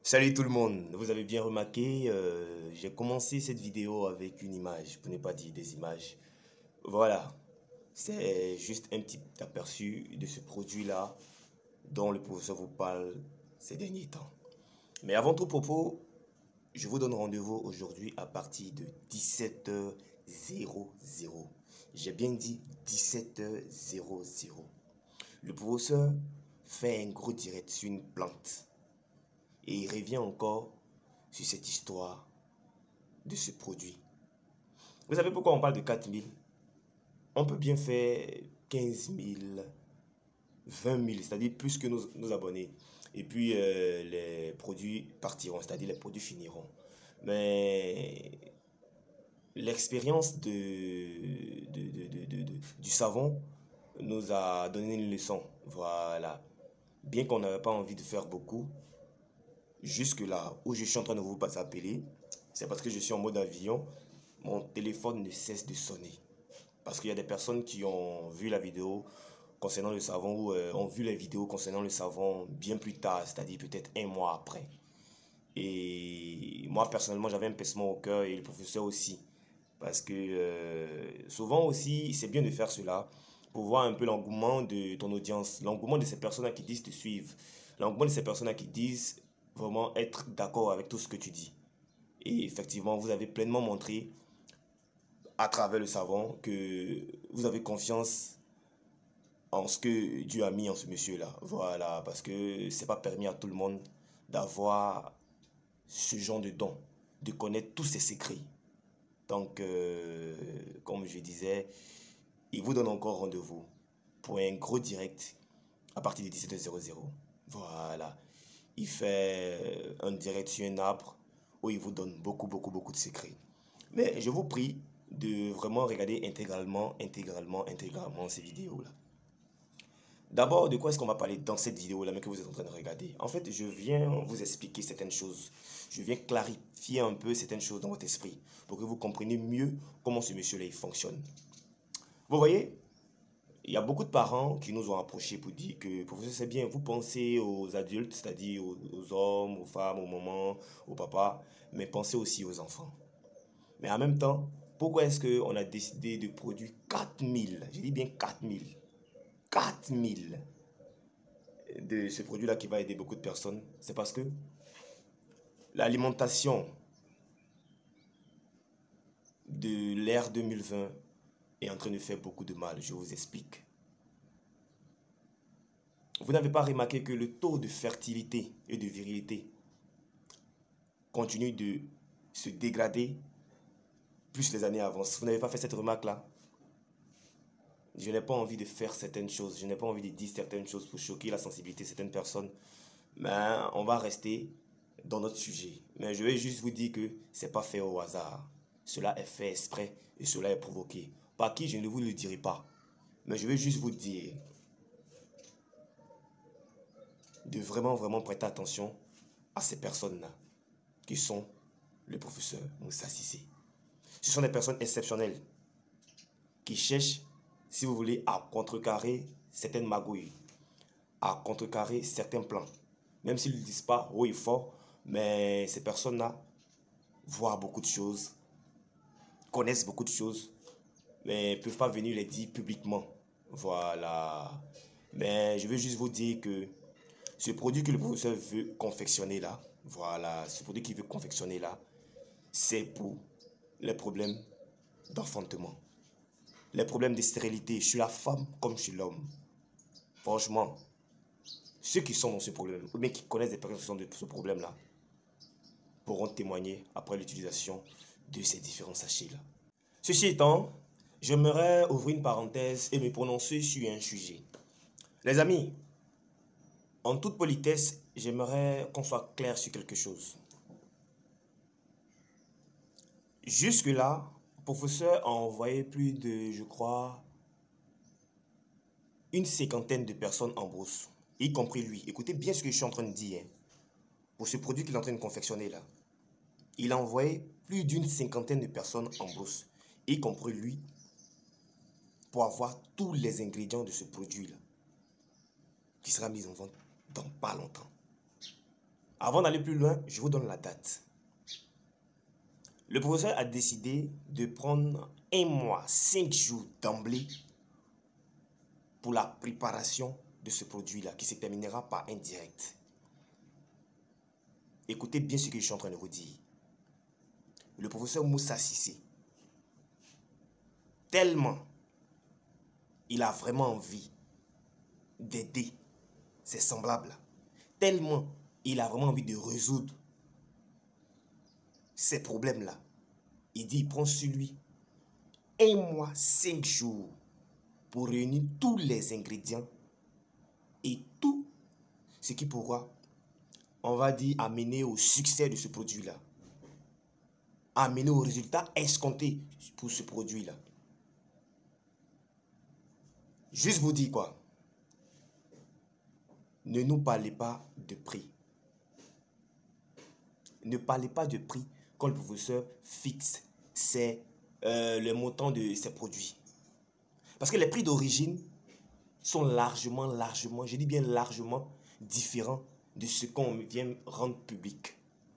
Salut tout le monde, vous avez bien remarqué, j'ai commencé cette vidéo avec une image, pour ne pas dire des images. Voilà, c'est juste un petit aperçu de ce produit-là dont le professeur vous parle ces derniers temps. Mais avant tout propos, je vous donne rendez-vous aujourd'hui à partir de 17h00. J'ai bien dit 17h00. Le professeur fait un gros direct sur une plante. Et il revient encore sur cette histoire de ce produit. Vous savez pourquoi on parle de 4000? On peut bien faire 15 000, 20 000, c'est-à-dire plus que nos abonnés. Et puis les produits partiront, c'est-à-dire les produits finiront. Mais l'expérience du savon nous a donné une leçon. Voilà. Bien qu'on n'avait pas envie de faire beaucoup, jusque là où je suis en train de vous appeler, c'est parce que je suis en mode avion. Mon téléphone ne cesse de sonner. Parce qu'il y a des personnes qui ont vu la vidéo concernant le savon ou ont vu les vidéos concernant le savon bien plus tard, c'est-à-dire peut-être un mois après. Et moi personnellement, j'avais un pincement au cœur et le professeur aussi. Parce que souvent aussi, c'est bien de faire cela pour voir un peu l'engouement de ton audience, l'engouement de ces personnes qui disent te suivre, l'engouement de ces personnes qui disent vraiment être d'accord avec tout ce que tu dis. Et effectivement, vous avez pleinement montré à travers le savon que vous avez confiance en ce que Dieu a mis en ce monsieur-là. Voilà, parce que c'est pas permis à tout le monde d'avoir ce genre de don, de connaître tous ses secrets. Donc, comme je disais, il vous donne encore rendez-vous pour un gros direct à partir de 17h00. Voilà. Il fait un direct sur un arbre où il vous donne beaucoup de secrets. Mais je vous prie de vraiment regarder intégralement ces vidéos-là. D'abord, de quoi est-ce qu'on va parler dans cette vidéo-là, mais que vous êtes en train de regarder? En fait, je viens vous expliquer certaines choses. Je viens clarifier un peu certaines choses dans votre esprit pour que vous compreniez mieux comment ce monsieur-là fonctionne. Vous voyez, il y a beaucoup de parents qui nous ont approchés pour dire que, professeur, c'est bien, vous pensez aux adultes, c'est-à-dire aux hommes, aux femmes, aux mamans, aux papas, mais pensez aussi aux enfants. Mais en même temps, pourquoi est-ce qu'on a décidé de produire 4000, je dis bien 4000 de ce produit-là qui va aider beaucoup de personnes? C'est parce que l'alimentation de l'ère 2020 est en train de faire beaucoup de mal, je vous explique. Vous n'avez pas remarqué que le taux de fertilité et de virilité continue de se dégrader plus les années avancent? Vous n'avez pas fait cette remarque-là? Je n'ai pas envie de faire certaines choses, je n'ai pas envie de dire certaines choses pour choquer la sensibilité de certaines personnes. Mais on va rester dans notre sujet. Mais je vais juste vous dire que ce n'est pas fait au hasard. Cela est fait exprès et cela est provoqué. Par qui, je ne vous le dirai pas. Mais je vais juste vous dire de vraiment prêter attention à ces personnes-là qui sont le professeur Moussa Cissé. Ce sont des personnes exceptionnelles qui cherchent, si vous voulez, à contrecarrer certaines magouilles, à contrecarrer certains plans. Même s'ils ne le disent pas haut et fort, mais ces personnes-là voient beaucoup de choses, connaissent beaucoup de choses, mais ne peuvent pas venir les dire publiquement. Voilà. Mais je veux juste vous dire que ce produit que le professeur veut confectionner là, voilà, ce produit qu'il veut confectionner là, c'est pour les problèmes d'enfantement, les problèmes de stérilité chez la femme comme chez l'homme. Franchement, ceux qui sont dans ce problème, ou bien qui connaissent des personnes qui sont dans ce problème-là, pourront témoigner après l'utilisation de ces différents sachets-là. Ceci étant, j'aimerais ouvrir une parenthèse et me prononcer sur un sujet. Les amis, en toute politesse, j'aimerais qu'on soit clair sur quelque chose. Jusque-là, le professeur a envoyé plus de, je crois, une cinquantaine de personnes en brousse, y compris lui. Écoutez bien ce que je suis en train de dire. Hein. Pour ce produit qu'il est en train de confectionner là, il a envoyé plus d'une cinquantaine de personnes en brousse, y compris lui, pour avoir tous les ingrédients de ce produit là, qui sera mis en vente dans pas longtemps. Avant d'aller plus loin, je vous donne la date. Le professeur a décidé de prendre 1 mois, 5 jours d'emblée pour la préparation de ce produit-là, qui se terminera par un direct. Écoutez bien ce que je suis en train de vous dire. Le professeur Moussa Cissé, tellement il a vraiment envie d'aider ses semblables, tellement il a vraiment envie de résoudre ces problèmes-là. Il dit, il prend sur lui 1 mois, 5 jours pour réunir tous les ingrédients et tout ce qui pourra, on va dire, amener au succès de ce produit-là. Amener au résultat escompté pour ce produit-là. Juste vous dire quoi? Ne nous parlez pas de prix. Ne parlez pas de prix quand le professeur fixe le montant de ses produits. Parce que les prix d'origine sont largement, je dis bien largement différents de ce qu'on vient rendre public.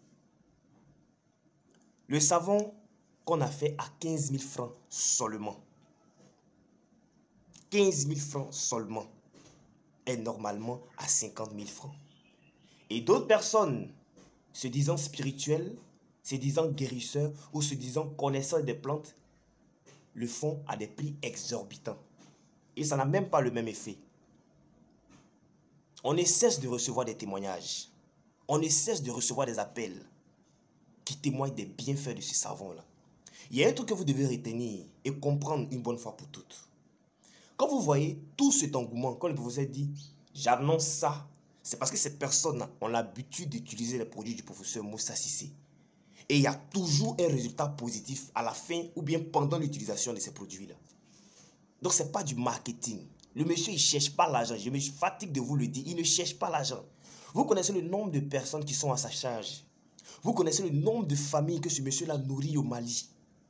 Le savon qu'on a fait à 15 000 francs seulement, 15 000 francs seulement, est normalement à 50 000 francs. Et d'autres personnes se disant spirituelles, se disant guérisseurs ou se disant connaisseurs des plantes, le font à des prix exorbitants. Et ça n'a même pas le même effet. On ne cesse de recevoir des témoignages. On ne cesse de recevoir des appels qui témoignent des bienfaits de ce savon-là. Il y a un truc que vous devez retenir et comprendre une bonne fois pour toutes. Quand vous voyez tout cet engouement, quand le professeur dit « j'annonce ça », c'est parce que ces personnes ont l'habitude d'utiliser les produits du professeur Moussa Cissé. Et il y a toujours un résultat positif à la fin ou bien pendant l'utilisation de ces produits-là. Donc, ce n'est pas du marketing. Le monsieur, il ne cherche pas l'argent. Je me fatigue de vous le dire. Il ne cherche pas l'argent. Vous connaissez le nombre de personnes qui sont à sa charge. Vous connaissez le nombre de familles que ce monsieur-là nourrit au Mali.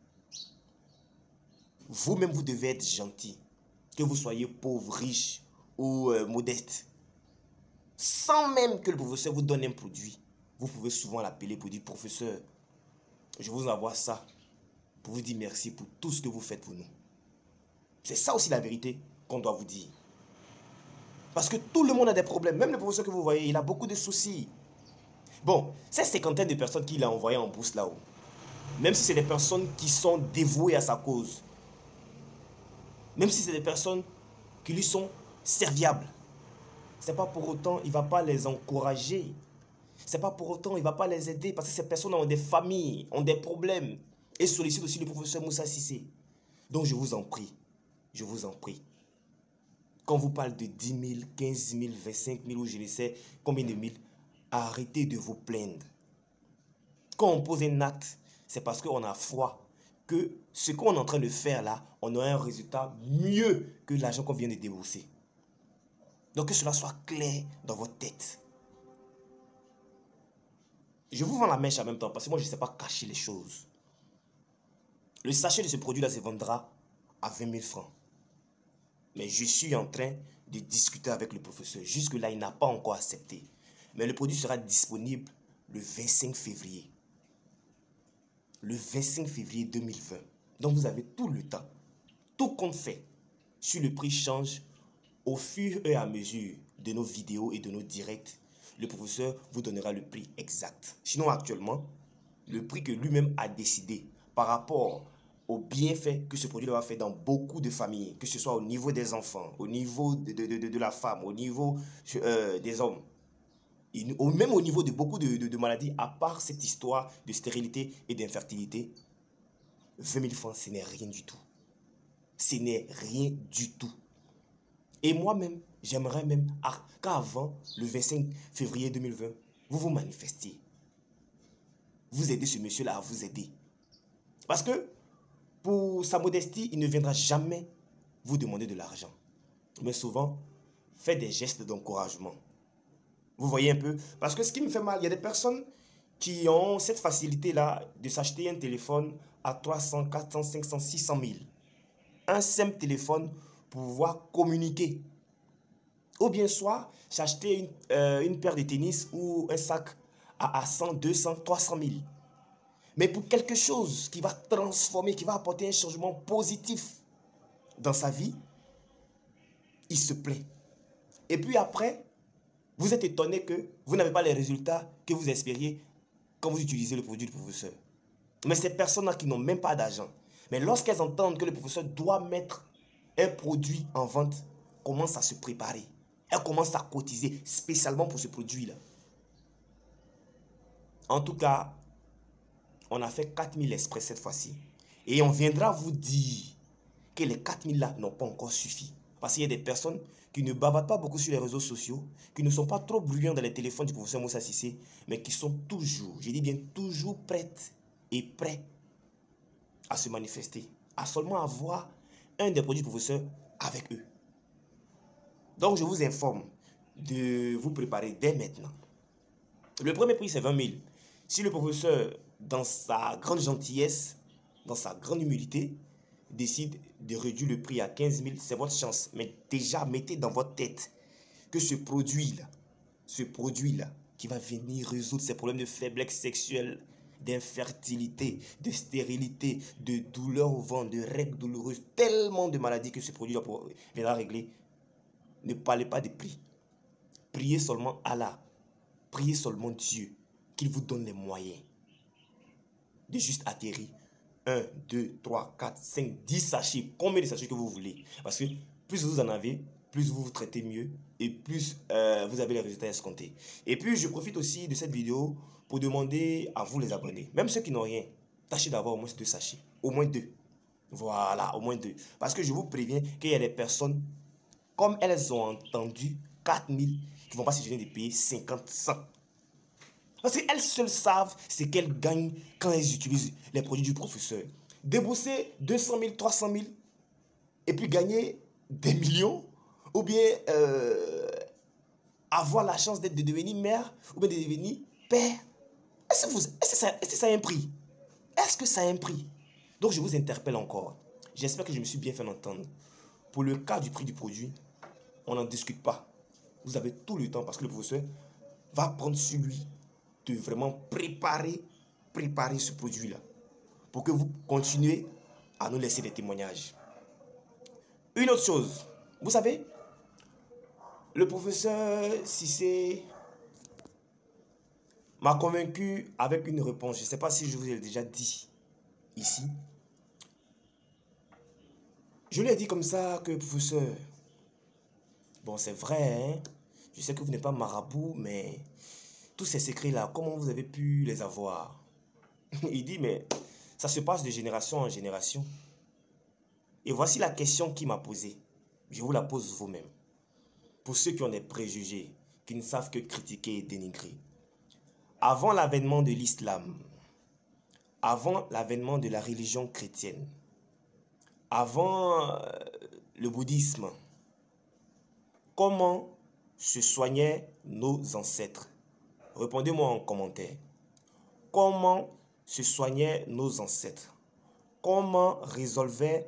Vous-même, vous devez être gentil. Que vous soyez pauvre, riche ou modeste. Sans même que le professeur vous donne un produit, vous pouvez souvent l'appeler pour dire « Professeur, je vous envoie ça pour vous dire merci pour tout ce que vous faites pour nous. » C'est ça aussi la vérité qu'on doit vous dire. Parce que tout le monde a des problèmes. Même le professeur que vous voyez, il a beaucoup de soucis. Bon, ces cinquantaine de personnes qu'il a envoyées en bourse là-haut, même si c'est des personnes qui sont dévouées à sa cause, même si c'est des personnes qui lui sont serviables, c'est pas pour autant il ne va pas les encourager. C'est pas pour autant il ne va pas les aider parce que ces personnes ont des familles, ont des problèmes et sollicitent aussi le professeur Moussa Cissé. Donc je vous en prie, quand vous parlez de 10 000, 15 000, 25 000 ou je ne sais combien de mille, arrêtez de vous plaindre. Quand on pose un acte, c'est parce qu'on a foi que ce qu'on est en train de faire là, on aura un résultat mieux que l'argent qu'on vient de débourser. Donc que cela soit clair dans votre tête. Je vous vends la mèche en même temps parce que moi je ne sais pas cacher les choses. Le sachet de ce produit-là se vendra à 20 000 francs. Mais je suis en train de discuter avec le professeur. Jusque-là, il n'a pas encore accepté. Mais le produit sera disponible le 25 février. Le 25 février 2020. Donc vous avez tout le temps. Tout compte fait. Si le prix change au fur et à mesure de nos vidéos et de nos directs, le professeur vous donnera le prix exact. Sinon, actuellement, le prix que lui-même a décidé par rapport au bienfait que ce produit va faire dans beaucoup de familles, que ce soit au niveau des enfants, au niveau de la femme, au niveau des hommes, même au niveau de beaucoup de maladies, à part cette histoire de stérilité et d'infertilité, 20 000 francs, ce n'est rien du tout. Ce n'est rien du tout. Et moi-même, j'aimerais même qu'avant le 25 février 2020, vous vous manifestiez. Vous aidez ce monsieur-là à vous aider. Parce que pour sa modestie, il ne viendra jamais vous demander de l'argent. Mais souvent, faites des gestes d'encouragement. Vous voyez un peu? Parce que ce qui me fait mal, il y a des personnes qui ont cette facilité-là de s'acheter un téléphone à 300, 400, 500, 600 000. Un simple téléphone pour pouvoir communiquer. Ou bien soit s'acheter une paire de tennis ou un sac à 100, 200, 300 000. Mais pour quelque chose qui va transformer, qui va apporter un changement positif dans sa vie, il se plaît. Et puis après, vous êtes étonné que vous n'avez pas les résultats que vous espériez quand vous utilisez le produit du professeur. Mais ces personnes-là qui n'ont même pas d'argent, mais lorsqu'elles entendent que le professeur doit mettre un produit en vente, commencent à se préparer. Elles commencent à cotiser spécialement pour ce produit-là. En tout cas, on a fait 4000 exprès cette fois-ci. Et on viendra vous dire que les 4000 là n'ont pas encore suffi. Parce qu'il y a des personnes qui ne bavardent pas beaucoup sur les réseaux sociaux, qui ne sont pas trop bruyants dans les téléphones du professeur Moussa Cissé, mais qui sont toujours, je dis bien toujours prêtes et prêts à se manifester, à seulement avoir un des produits du professeur avec eux. Donc je vous informe de vous préparer dès maintenant. Le premier prix c'est 20 000. Si le professeur, dans sa grande gentillesse, dans sa grande humilité, décide de réduire le prix à 15 000, c'est votre chance. Mais déjà, mettez dans votre tête que ce produit-là, qui va venir résoudre ces problèmes de faiblesse sexuelle, d'infertilité, de stérilité, de douleur au ventre, de règles douloureuses, tellement de maladies que ce produit viendra régler. Ne parlez pas de prix. Priez seulement Allah. Priez seulement Dieu, qu'il vous donne les moyens de juste atterrir 1, 2, 3, 4, 5, 10 sachets. Combien de sachets que vous voulez. Parce que plus vous en avez, plus vous vous traitez mieux et plus vous avez les résultats escomptés. Et puis, je profite aussi de cette vidéo pour demander à vous les abonnés, même ceux qui n'ont rien, tâchez d'avoir au moins 2 sachets. Au moins 2. Voilà, au moins 2. Parce que je vous préviens qu'il y a des personnes, comme elles ont entendu 4000, qui ne vont pas se gêner de payer 50, 100. Parce qu'elles seules savent ce qu'elles gagnent quand elles utilisent les produits du professeur. Débourser 200 000, 300 000 et puis gagner des millions, ou bien avoir la chance de devenir mère ou bien de devenir père. Est-ce que ça a un prix? Est-ce que ça a un prix? Donc je vous interpelle encore. J'espère que je me suis bien fait entendre. Pour le cas du prix du produit, on n'en discute pas. Vous avez tout le temps parce que le professeur va prendre sur lui de vraiment préparer ce produit-là pour que vous continuez à nous laisser des témoignages. Une autre chose, vous savez, le professeur Cissé m'a convaincu avec une réponse. Je ne sais pas si je vous ai déjà dit ici. Je lui ai dit comme ça que, professeur, bon c'est vrai, hein, je sais que vous n'êtes pas marabout, mais tous ces secrets-là, comment vous avez pu les avoir? Il dit, mais ça se passe de génération en génération. Et voici la question qu'il m'a posée. Je vous la pose vous-même. Pour ceux qui ont des préjugés, qui ne savent que critiquer et dénigrer. Avant l'avènement de l'islam, avant l'avènement de la religion chrétienne, avant le bouddhisme, comment se soignaient nos ancêtres? Répondez-moi en commentaire. Comment se soignaient nos ancêtres? Comment résolvaient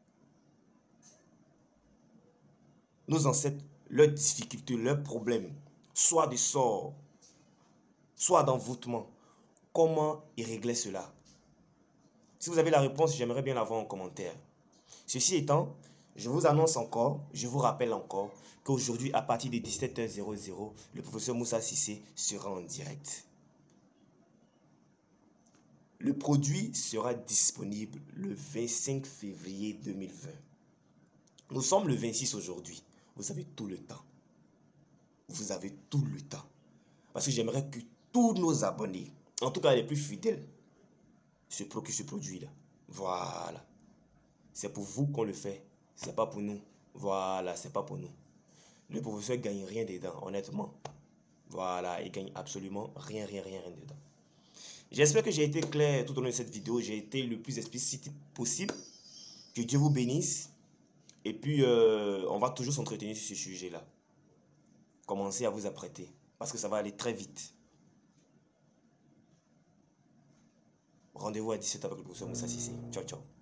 nos ancêtres leurs difficultés, leurs problèmes, soit de sort, soit d'envoûtement? Comment ils réglaient cela? Si vous avez la réponse, j'aimerais bien l'avoir en commentaire. Ceci étant, je vous annonce encore, je vous rappelle encore qu'aujourd'hui, à partir de 17h00, le professeur Moussa Cissé sera en direct. Le produit sera disponible le 25 février 2020. Nous sommes le 26 aujourd'hui. Vous avez tout le temps. Vous avez tout le temps. Parce que j'aimerais que tous nos abonnés, en tout cas les plus fidèles, se procurent ce produit-là. Voilà. C'est pour vous qu'on le fait. C'est pas pour nous. Voilà, c'est pas pour nous. Le professeur ne gagne rien dedans, honnêtement. Voilà, il gagne absolument rien dedans. J'espère que j'ai été clair tout au long de cette vidéo. J'ai été le plus explicite possible. Que Dieu vous bénisse. Et puis, on va toujours s'entretenir sur ce sujet-là. Commencez à vous apprêter. Parce que ça va aller très vite. Rendez-vous à 17h avec le professeur Moussa Cissé. Ciao, ciao.